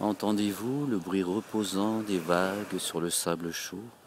Entendez-vous le bruit reposant des vagues sur le sable chaud?